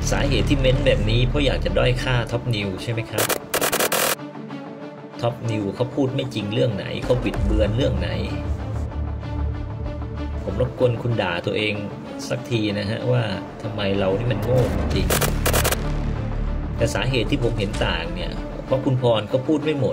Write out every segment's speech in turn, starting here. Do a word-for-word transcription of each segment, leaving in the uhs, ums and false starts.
สาเหตุที่เม้นแบบนี้เพราะอยากจะด้อยค่าท็อปนิวใช่ไหมครับท็อปนิวเขาพูดไม่จริงเรื่องไหนเขาบิดเบือนเรื่องไหนผมรบกวนคุณด่าตัวเองสักทีนะฮะว่าทำไมเรานี่มันโง่จริงแต่สาเหตุที่ผมเห็นต่างเนี่ยเพราะคุณพรก็พูดไม่หมด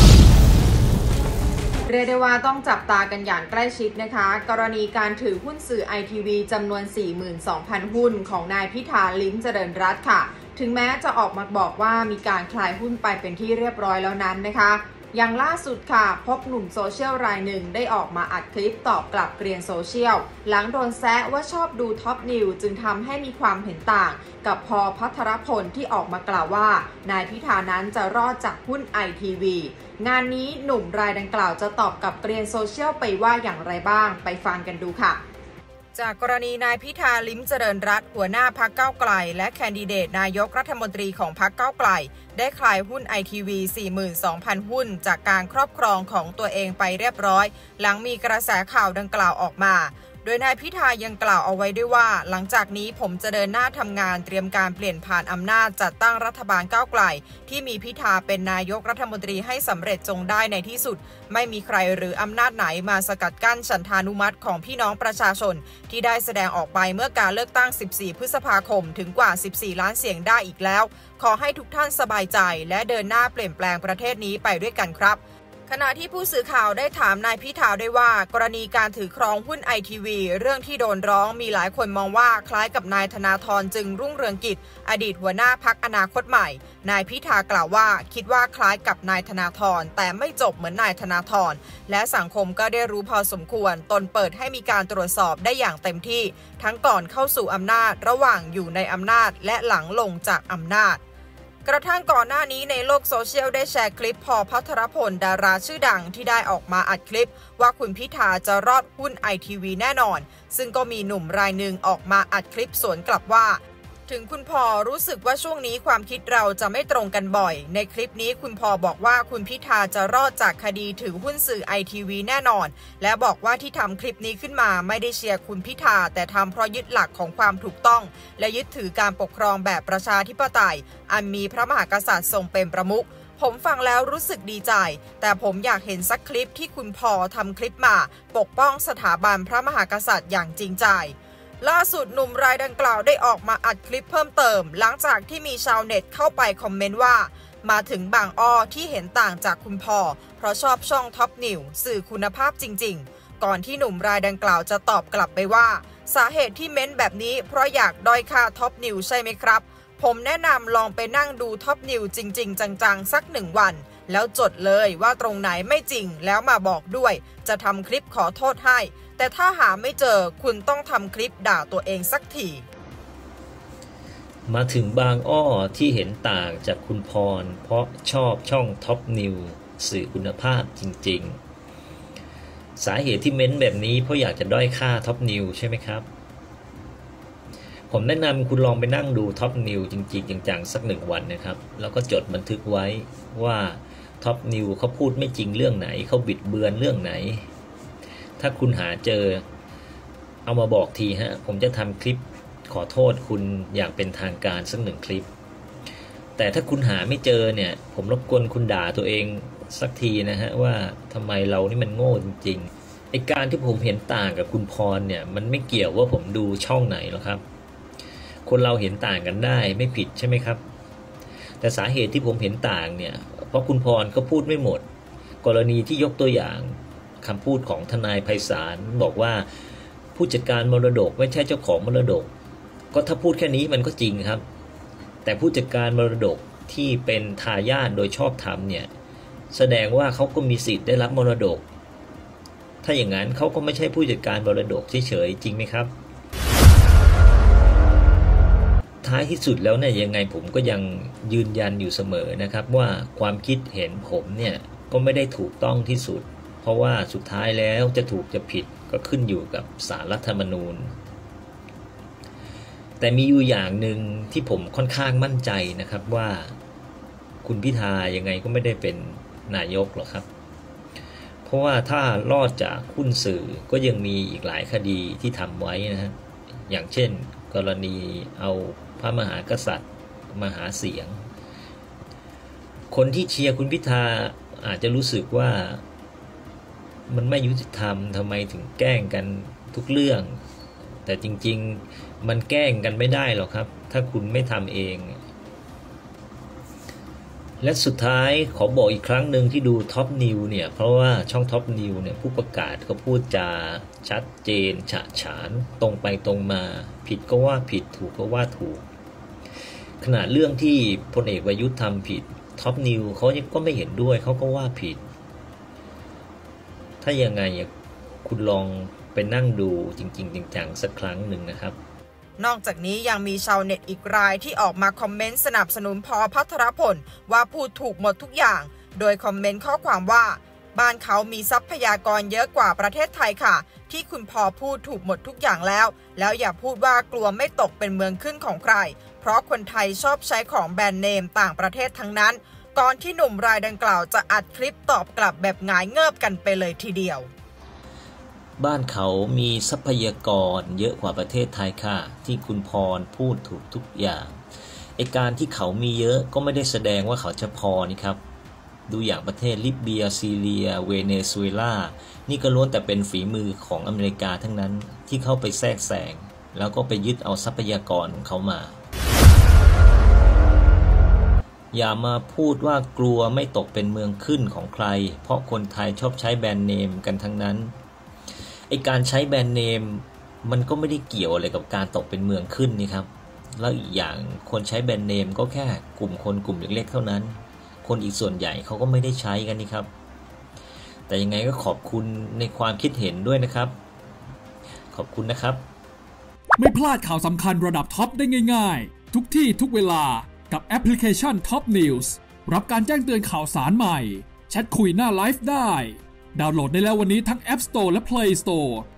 เรียกได้ว่าต้องจับตากันอย่างใกล้ชิดนะคะกรณีการถือหุ้นสื่อ ไอ ที วี จำนวน สี่หมื่นสองพัน หุ้นของนายพิธาลิ้มเจริญรัตน์ค่ะถึงแม้จะออกมาบอกว่ามีการคลายหุ้นไปเป็นที่เรียบร้อยแล้วนั้นนะคะอย่างล่าสุดค่ะพบหนุ่มโซเชียลรายหนึ่งได้ออกมาอัดคลิปตอบกลับเกรียนโซเชียลหลังโดนแซะว่าชอบดูท็อปนิวจึงทำให้มีความเห็นต่างกับพอพัทรพลที่ออกมากล่าวว่านายพิธานั้นจะรอดจากหุ้น ไอ ที วี งานนี้หนุ่มรายดังกล่าวจะตอบกับเกรียนโซเชียลไปว่าอย่างไรบ้างไปฟังกันดูค่ะจากกรณีนายพิธาลิ้มเจริญรัตน์หัวหน้าพรรคก้าวไกลและแคนดิเดตนายกรัฐมนตรีของพรรคก้าวไกลได้คลายหุ้น ไอ ที วี สี่หมื่นสองพัน หุ้นจากการครอบครองของตัวเองไปเรียบร้อยหลังมีกระแสข่าวดังกล่าวออกมาโดยนายพิธายังกล่าวเอาไว้ด้วยว่าหลังจากนี้ผมจะเดินหน้าทำงานเตรียมการเปลี่ยนผ่านอำนาจจัดตั้งรัฐบาลก้าวไกลที่มีพิธาเป็นนายกรัฐมนตรีให้สำเร็จจงได้ในที่สุดไม่มีใครหรืออำนาจไหนมาสกัดกั้นฉันทานุมัติของพี่น้องประชาชนที่ได้แสดงออกไปเมื่อการเลือกตั้งสิบสี่พฤษภาคมถึงกว่าสิบสี่ล้านเสียงได้อีกแล้วขอให้ทุกท่านสบายใจและเดินหน้าเปลี่ยนแปลงประเทศนี้ไปด้วยกันครับขณะที่ผู้สื่อข่าวได้ถามนายพิธาด้วยว่ากรณีการถือครองหุ้น ไอ ที วี เรื่องที่โดนร้องมีหลายคนมองว่าคล้ายกับนายธนาธรจึงรุ่งเรืองกิจอดีตหัวหน้าพรรคอนาคตใหม่นายพิธากล่าวว่าคิดว่าคล้ายกับนายธนาธรแต่ไม่จบเหมือนนายธนาธรและสังคมก็ได้รู้พอสมควรตนเปิดให้มีการตรวจสอบได้อย่างเต็มที่ทั้งก่อนเข้าสู่อำนาจระหว่างอยู่ในอำนาจและหลังลงจากอำนาจกระทั่งก่อนหน้านี้ในโลกโซเชียลได้แชร์คลิปพอพัทรพลดาราชื่อดังที่ได้ออกมาอัดคลิปว่าคุณพิธาจะรอดหุ้น ไอ ที วี แน่นอนซึ่งก็มีหนุ่มรายหนึ่งออกมาอัดคลิปสวนกลับว่าถึงคุณพอรู้สึกว่าช่วงนี้ความคิดเราจะไม่ตรงกันบ่อยในคลิปนี้คุณพอบอกว่าคุณพิธาจะรอดจากคดีถือหุ้นสื่อ ไอ ที วี แน่นอนและบอกว่าที่ทำคลิปนี้ขึ้นมาไม่ได้เชียร์คุณพิธาแต่ทำเพราะยึดหลักของความถูกต้องและยึดถือการปกครองแบบประชาธิปไตยอันมีพระมหากษัตริย์ทรงเป็นประมุขผมฟังแล้วรู้สึกดีใจแต่ผมอยากเห็นสักคลิปที่คุณพอทำคลิปมาปกป้องสถาบันพระมหากษัตริย์อย่างจริงใจล่าสุดหนุ่มรายดังกล่าวได้ออกมาอัดคลิปเพิ่มเติมหลังจากที่มีชาวเน็ตเข้าไปคอมเมนต์ว่ามาถึงบางอ้อที่เห็นต่างจากคุณพ่อเพราะชอบช่องท็อปนิวสื่อคุณภาพจริงๆก่อนที่หนุ่มรายดังกล่าวจะตอบกลับไปว่าสาเหตุที่เม้นแบบนี้เพราะอยากด้อยค่าท็อปนิวใช่ไหมครับผมแนะนำลองไปนั่งดูท็อปนิวจริงๆจังๆสักหนึ่งวันแล้วจดเลยว่าตรงไหนไม่จริงแล้วมาบอกด้วยจะทำคลิปขอโทษให้แต่ถ้าหาไม่เจอคุณต้องทำคลิปด่าตัวเองสักทีมาถึงบางอ้อที่เห็นต่างจากคุณพรเพราะชอบช่องท็อปนิวสื่อคุณภาพจริงๆสาเหตุที่เม้นแบบนี้เพราะอยากจะด้อยค่าท็อปนิวใช่ไหมครับผมแนะนำคุณลองไปนั่งดูท็อปนิวจริงๆจังๆสักหนึ่งวันนะครับแล้วก็จดบันทึกไว้ว่าท็อปนิวเขาพูดไม่จริงเรื่องไหนเขาบิดเบือนเรื่องไหนถ้าคุณหาเจอเอามาบอกทีฮะผมจะทำคลิปขอโทษคุณอย่างเป็นทางการสักหนึ่งคลิปแต่ถ้าคุณหาไม่เจอเนี่ยผมรบกวนคุณด่าตัวเองสักทีนะฮะว่าทำไมเรานี่มันโง่จริงๆไอ้การที่ผมเห็นต่างกับคุณพรเนี่ยมันไม่เกี่ยวว่าผมดูช่องไหนหรอกครับคนเราเห็นต่างกันได้ไม่ผิดใช่ไหมครับแต่สาเหตุที่ผมเห็นต่างเนี่ยเพราะคุณพรก็พูดไม่หมดกรณีที่ยกตัวอย่างคำพูดของทนายไพศาลบอกว่าผู้จัดการมรดกไม่ใช่เจ้าของมรดกก็ถ้าพูดแค่นี้มันก็จริงครับแต่ผู้จัดการมรดกที่เป็นทายาทโดยชอบธรรมเนี่ยแสดงว่าเขาก็มีสิทธิ์ได้รับมรดกถ้าอย่างนั้นเขาก็ไม่ใช่ผู้จัดการมรดกเฉยๆจริงไหมครับท้ายที่สุดแล้วเนี่ยยังไงผมก็ยังยืนยันอยู่เสมอนะครับว่าความคิดเห็นผมเนี่ยก็ไม่ได้ถูกต้องที่สุดเพราะว่าสุดท้ายแล้วจะถูกจะผิดก็ขึ้นอยู่กับศาลรัฐธรรมนูญแต่มีอยู่อย่างหนึ่งที่ผมค่อนข้างมั่นใจนะครับว่าคุณพิธายังไงก็ไม่ได้เป็นนายกหรอกครับเพราะว่าถ้ารอดจากหุ้นสื่อก็ยังมีอีกหลายคดีที่ทำไว้นะฮะอย่างเช่นกรณีเอาพระมหากษัตริย์มาหาเสียงคนที่เชียร์คุณพิธาอาจจะรู้สึกว่ามันไม่ยุติธรรมทำไมถึงแกล้งกันทุกเรื่องแต่จริงๆมันแกล้งกันไม่ได้หรอกครับถ้าคุณไม่ทำเองและสุดท้ายขอบอกอีกครั้งหนึ่งที่ดูท็อปนิวเนี่ยเพราะว่าช่องท็อปนิวเนี่ยผู้ประกาศเขาพูดจาชัดเจนฉะฉานตรงไปตรงมาผิดก็ว่าผิดถูกก็ว่าถูกขณะเรื่องที่พลเอกประยุทธ์ทำผิดท็อปนิวเขาก็ไม่เห็นด้วยเขาก็ว่าผิดถ้ายังไงคุณลองไปนั่งดูจริงๆจังๆสักครั้งหนึ่งนะครับนอกจากนี้ยังมีชาวเน็ตอีกรายที่ออกมาคอมเมนต์สนับสนุนพ.ภัทรพลว่าพูดถูกหมดทุกอย่างโดยคอมเมนต์ข้อความว่าบ้านเขามีทรัพยากรเยอะกว่าประเทศไทยค่ะที่คุณพอพูดถูกหมดทุกอย่างแล้วแล้วอย่าพูดว่ากลัวไม่ตกเป็นเมืองขึ้นของใครเพราะคนไทยชอบใช้ของแบรนด์เนมต่างประเทศทั้งนั้นก่อนที่หนุ่มรายดังกล่าวจะอัดคลิปตอบกลับแบบหงายเงิบกันไปเลยทีเดียวบ้านเขามีทรัพยากรเยอะกว่าประเทศไทยค่ะที่คุณพรพูดถูกทุกอย่างไอการที่เขามีเยอะก็ไม่ได้แสดงว่าเขาจะพอนี่ครับดูอย่างประเทศลิเบียซีเรียเวเนซุเอลานี่ก็ล้วนแต่เป็นฝีมือของอเมริกาทั้งนั้นที่เข้าไปแทรกแซงแล้วก็ไปยึดเอาทรัพยากรของเขามาอย่ามาพูดว่ากลัวไม่ตกเป็นเมืองขึ้นของใครเพราะคนไทยชอบใช้แบรนด์เนมกันทั้งนั้นไอการใช้แบรนด์เนมมันก็ไม่ได้เกี่ยวอะไรกับการตกเป็นเมืองขึ้นนี่ครับแล้วอีกอย่างคนใช้แบรนด์เนมก็แค่กลุ่มคนกลุ่มเล็กๆเท่านั้นคนอีกส่วนใหญ่เขาก็ไม่ได้ใช้กันนี่ครับแต่ยังไงก็ขอบคุณในความคิดเห็นด้วยนะครับขอบคุณนะครับไม่พลาดข่าวสำคัญระดับท็อปได้ง่ายๆทุกที่ทุกเวลากับแอปพลิเคชัน Top News รับการแจ้งเตือนข่าวสารใหม่แชทคุยหน้าไลฟ์ได้ดาวน์โหลดได้แล้ววันนี้ทั้ง App Store และ Play Store